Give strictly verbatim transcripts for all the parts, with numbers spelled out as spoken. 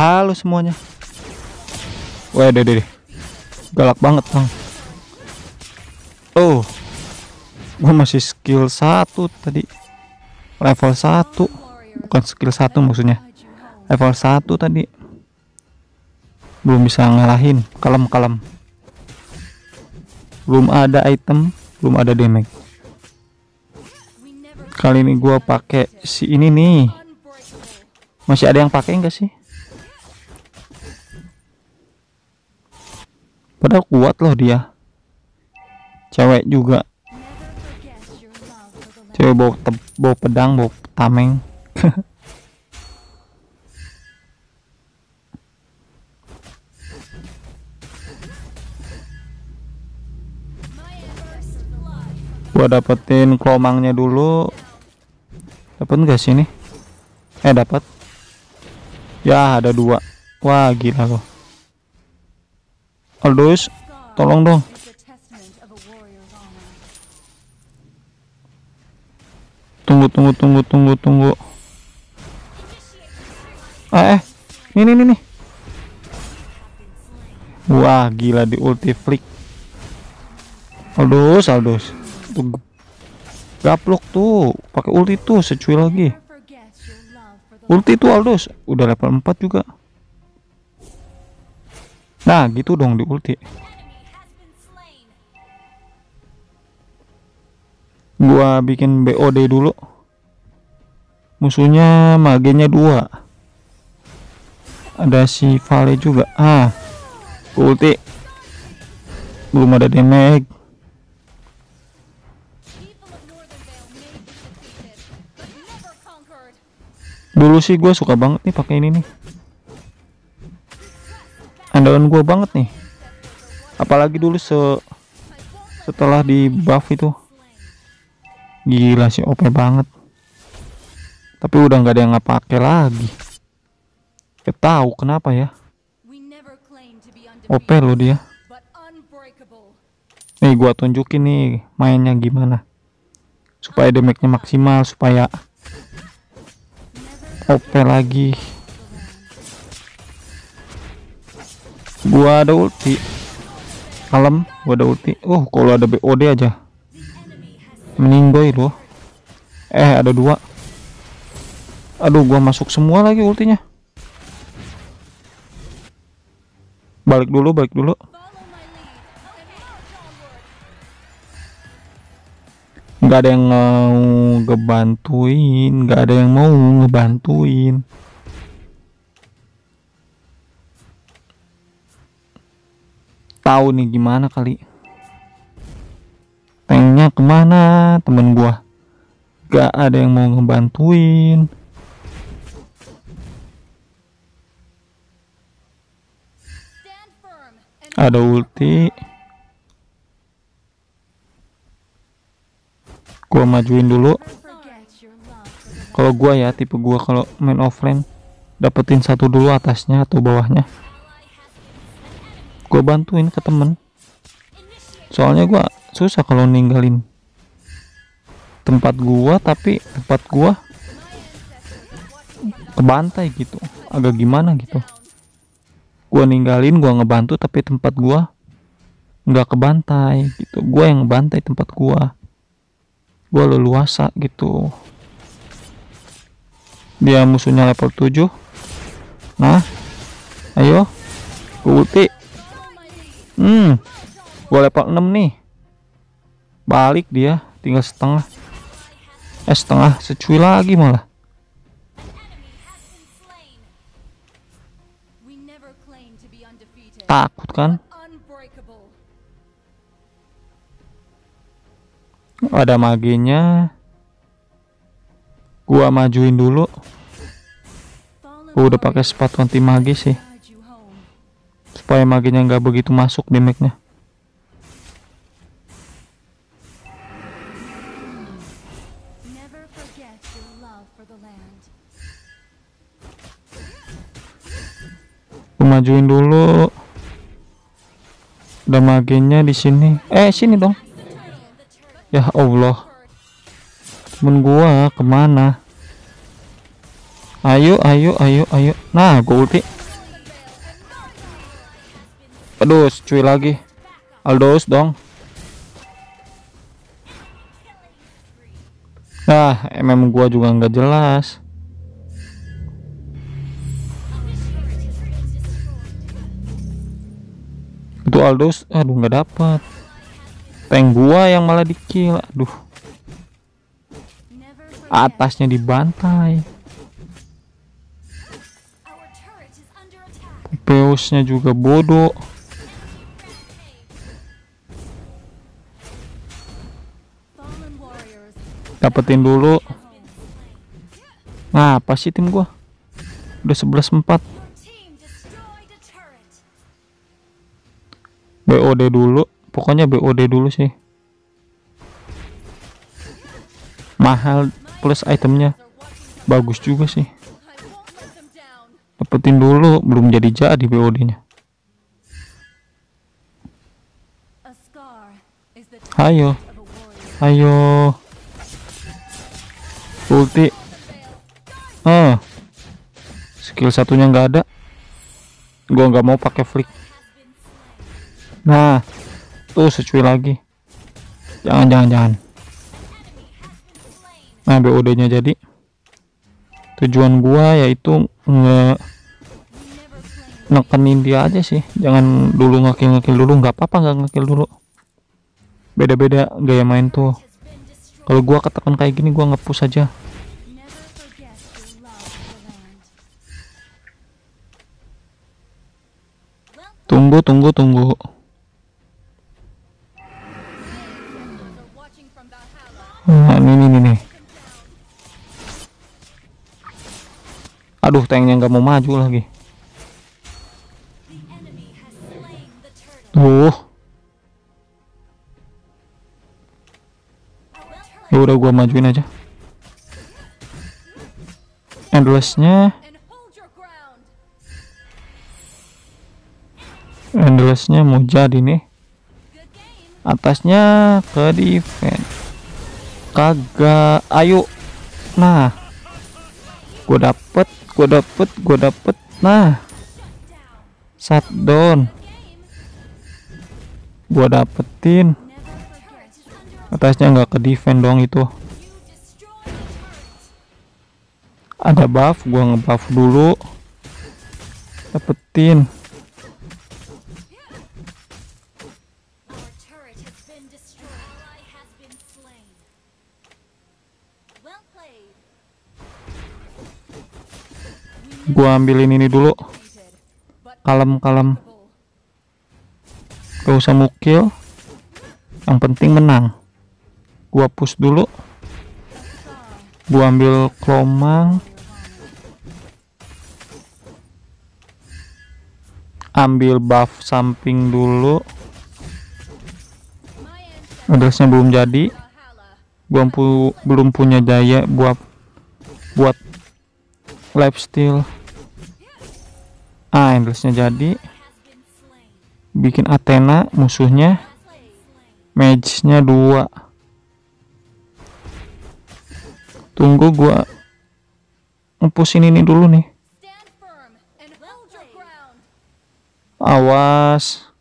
Halo semuanya. Wah, deh deh. Galak banget, Bang. Oh. Gua masih skill satu tadi. Level satu. Bukan skill satu maksudnya. Level satu tadi. Belum bisa ngalahin. Kalem-kalem. Belum ada item, belum ada damage. Kali ini gua pakai si ini nih. Masih ada yang pakai enggak sih? Padahal kuat loh dia. Cewek juga. Cewek bawa, bawa pedang, bawa tameng. Gua dapetin kelomangnya dulu. Dapat enggak sih ini? Eh, dapat. Ya, ada dua. Wah, gila loh. Aldous, tolong dong. Tunggu, tunggu, tunggu, tunggu, tunggu. Ah, eh, ini, ini, nih. Wah, gila di ulti flick. Aldous, Aldous. Tuh, gaplok tuh, pakai ulti tuh, secuil lagi. Ulti tuh Aldous, udah level empat juga. Nah, gitu dong di ulti. Gua bikin B O D dulu. Musuhnya magenya dua. Ada si Vale juga. Ah, ulti. Belum ada damage. Dulu sih gue suka banget nih pakai ini nih. Andalan gue banget nih. Apalagi dulu se setelah di buff itu. Gila sih O P banget. Tapi udah nggak ada yang ngepake lagi. Gak tahu kenapa ya. O P loh dia. Nih gua tunjukin nih mainnya gimana. Supaya damage-nya maksimal, supaya O P lagi. Gua ada ulti. Kalem, gua ada ulti. Oh, kalau ada B O D aja meninggoy loh. Eh, ada dua. Aduh, gua masuk semua lagi ultinya. Balik dulu, balik dulu. Nggak ada yang mau ngebantuin, nggak ada yang mau ngebantuin. Tahu nih gimana kali. Tanknya kemana temen gua? Gak ada yang mau ngebantuin. Ada ulti. Gua majuin dulu. Kalau gua ya tipe gua kalau main offline dapetin satu dulu atasnya atau bawahnya. Gue bantuin ke temen, soalnya gue susah kalau ninggalin tempat gua, tapi tempat gua kebantai gitu, agak gimana gitu. Gua ninggalin, gua ngebantu, tapi tempat gua nggak kebantai gitu. Gua yang ngebantai tempat gua, gua leluasa gitu. Dia musuhnya level tujuh. Nah, ayo gua ulti. Hmm, gua level enam nih. Balik dia, tinggal setengah. Eh, setengah, secuil lagi malah. Takut kan? Ada maginya. Gua majuin dulu. Gua udah pakai sepatu anti magi sih, supaya maginya nggak begitu masuk damage-nya. Majuin dulu. Udah maginya di sini. Eh, sini dong. Ya Allah. Temen gua kemana? Ayo, ayo, ayo, ayo. Nah, gua ulti. Aduh, cuy lagi. Aldous dong. Nah, M M gua juga nggak jelas. Itu Aldous, aduh nggak dapat. Tank gua yang malah di kill. Aduh. Atasnya dibantai. Peusnya juga bodoh. Dapetin dulu. Nah, apa sih tim gua? Udah sebelas empat. B O D dulu. Pokoknya B O D dulu sih. Mahal plus itemnya. Bagus juga sih. Dapetin dulu, belum jadi jadi B O D-nya. Ayo. Ayo. Ulti. Oh. Skill satunya nggak ada. Gua nggak mau pakai flick. Nah, tuh secuil lagi. Jangan jangan jangan. Nah, B O D-nya jadi. Tujuan gua yaitu nge nekenin dia aja sih. Jangan dulu ngekill-ngekill dulu, nggak apa-apa nggak ngekill dulu. Beda-beda gaya main tuh. Kalau gua ketekan kayak gini, gua nge-push aja. Tunggu, tunggu, tunggu. Nah, ini, ini, ini. Aduh, tanknya nggak mau maju lagi. Tuh. Ya udah, gua majuin aja. Endlessnya. Endlessnya mau jadi nih. Atasnya ke defense. Kagak. Ayo. Nah. Gua dapet. Gua dapet. Gua dapet. Nah. Shutdown. Gua dapetin. Atasnya nggak ke defense dong itu. Ada buff. Gua ngebuff dulu. Dapetin. Gua ambilin ini dulu. Kalem-kalem. Gak usah mukil. Yang penting menang. Gua push dulu. Gua ambil klomang. Ambil buff samping dulu. Adresnya belum jadi. Gua pu belum punya daya buat buat lifesteal. Ah, endlessnya jadi. Bikin Athena musuhnya. Mage-nya dua. Tunggu, gua ngepusin ini dulu nih. Awas.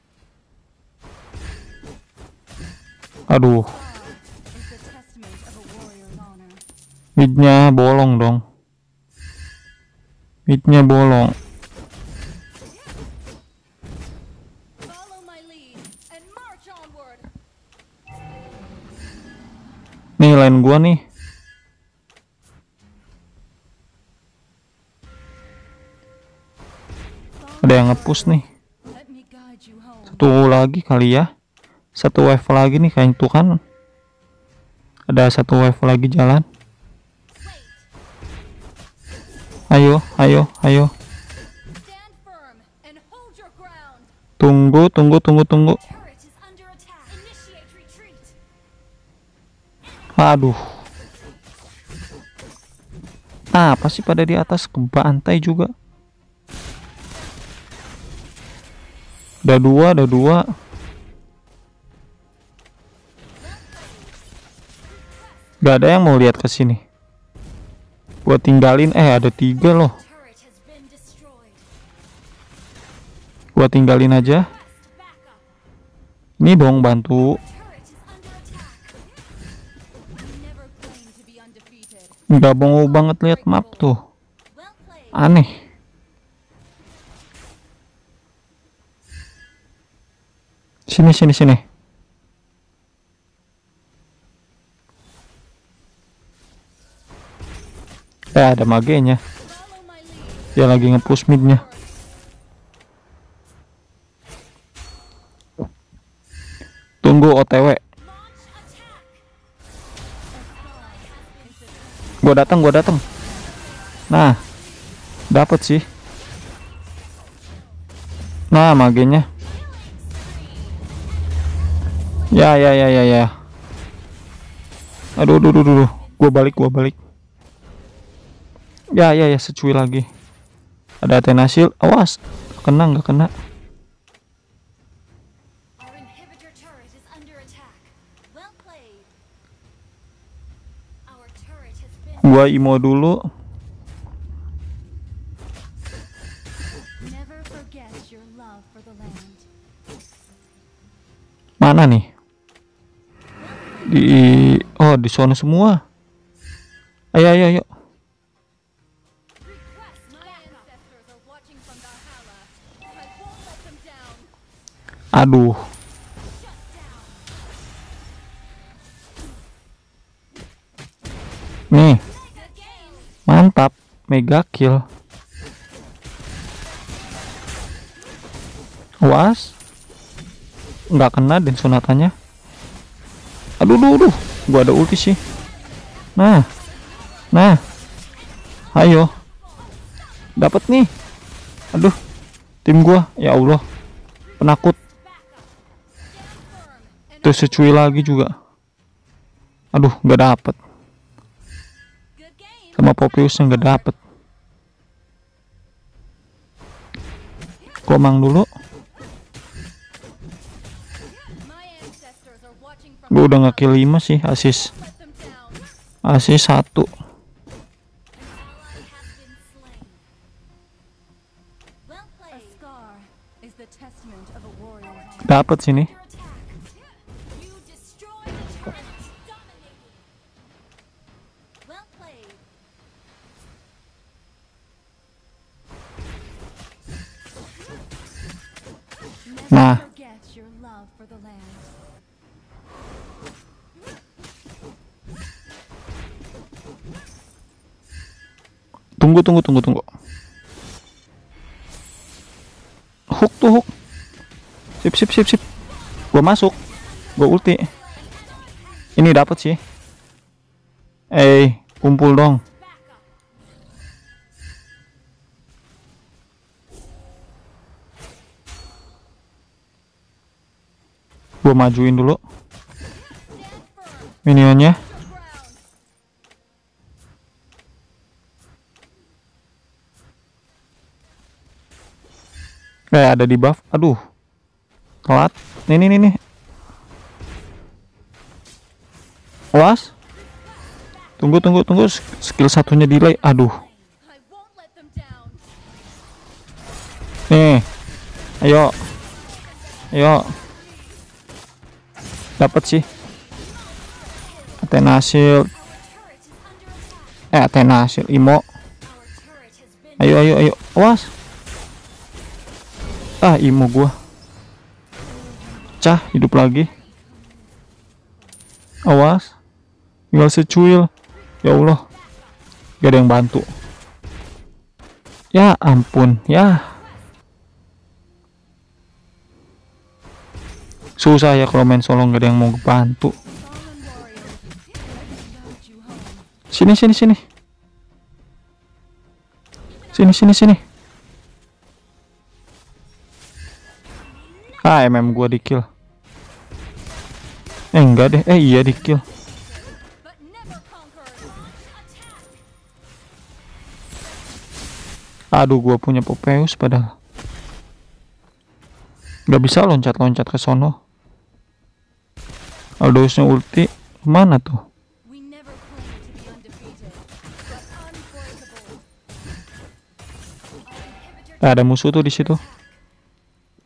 Aduh. Mid-nya bolong dong. Mid-nya bolong. Nih line gua nih. Ada yang nge-push nih. Satu lagi kali ya. Satu wave lagi nih kayak itu kan. Ada satu wave lagi jalan. Ayo, ayo, ayo. Tunggu, tunggu, tunggu, tunggu. Aduh. Ah, apa sih pada di atas kebantai juga. Ada dua, ada dua. Gak ada yang mau lihat ke sini. Gua tinggalin, eh ada tiga loh. Gua tinggalin aja. Ini dong bantu. Nggak mau banget lihat map tuh. Aneh. Sini sini sini. Eh ada magenya. Dia lagi nge-push midnya. Tunggu O T W. Gua datang, gua datang. Nah, dapat sih. Nah, magenya. Ya, ya, ya, ya, ya. Aduh, aduh, aduh, aduh. Gua balik, gua balik. Ya, ya, ya, secuil lagi. Ada Athena Shield. Awas, kena nggak kena. Gua imo dulu. Mana nih? Di oh di zona semua. Ayo ayo ayo. Aduh. Nih. Mantap, mega kill. Was. Nggak kena dan sunatanya. Aduh, aduh, aduh. Gua ada ulti sih. Nah. Nah. Ayo. Dapat nih. Aduh. Tim gua, ya Allah. Penakut. Tuh secuil lagi juga. Aduh, nggak dapet. Sama Popiusnya nggak dapet. Komang dulu. Gue udah nge-kill lima sih, asis. Asis satu. Dapat sini. Nah. Tunggu tunggu tunggu tunggu. Hook tuh hook. Sip sip sip sip. Gua masuk. Gua ulti. Ini dapat sih. Eh, kumpul dong. Gua majuin dulu minionnya. Eh ada di buff. Aduh. Telat. Nih nih nih nih. Awas. Tunggu tunggu tunggu. Skill satunya delay. Aduh. Nih. Ayo. Ayo. Dapat sih. Athena Shield. Eh Athena Shield Imo. Ayo ayo ayo. Awas. Ah, imo gua. Cah, hidup lagi. Awas. Tinggal secuil. Ya Allah. Gak ada yang bantu. Ya ampun, ya. Susah ya kalau main solo gak ada yang mau bantu. Sini sini sini. Sini sini sini. Ah, M M gua di kill. Eh enggak deh, eh iya di kill. Aduh, gua punya Popeus padahal. Gak bisa loncat-loncat ke sono. Aldous-nya ulti. Mana tuh? Ada musuh tuh di situ.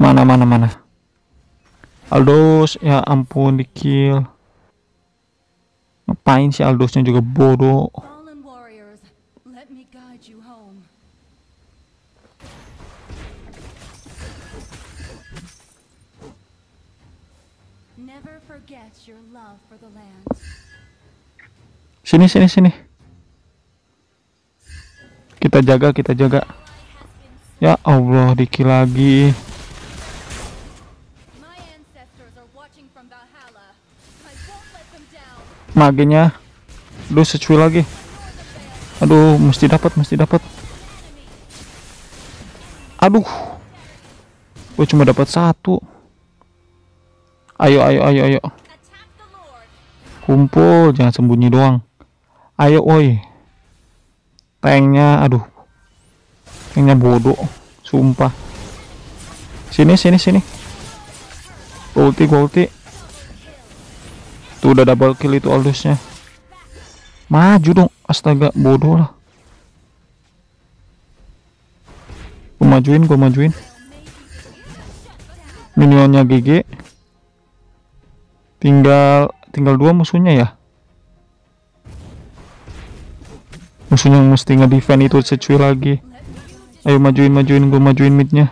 Mana mana mana. Aldos, ya ampun, di kill. Ngapain sih Aldosnya juga bodoh. Fallen warriors, let me guide you home. Never forget your love for the land. Sini sini sini. Kita jaga, kita jaga. Ya Allah, di kill lagi. My ancestors are watching from Valhalla. I won't let them down. Magenya. Aduh, secuil lagi. Aduh, mesti dapat, mesti dapat. Aduh. Gue cuma dapat satu. Ayo, ayo, ayo, ayo. Attack the Lord. Kumpul, jangan sembunyi doang. Ayo, woi. Tanknya, aduh. Tanknya bodoh, sumpah. Sini, sini, sini. Gua ulti, gua ulti. Tuh udah double kill itu Aldosnya. Maju dong, astaga, bodoh lah. Gua majuin, gua majuin. Minionnya G G. Tinggal tinggal dua musuhnya ya. Musuhnya mesti nge-defend itu secuil lagi. Ayo majuin, majuin, gue majuin midnya.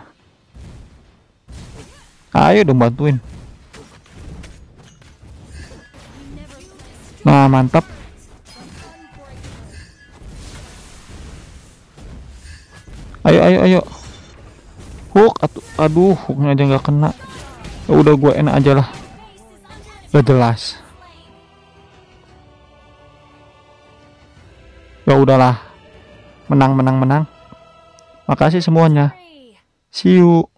Ayo dong bantuin. Nah, mantap. Ayo, ayo, ayo. Hook, atuh, aduh, hooknya aja nggak kena. Ya udah, gue enak aja lah. Gak jelas. Ya udahlah. Menang, menang, menang. Makasih semuanya. See you.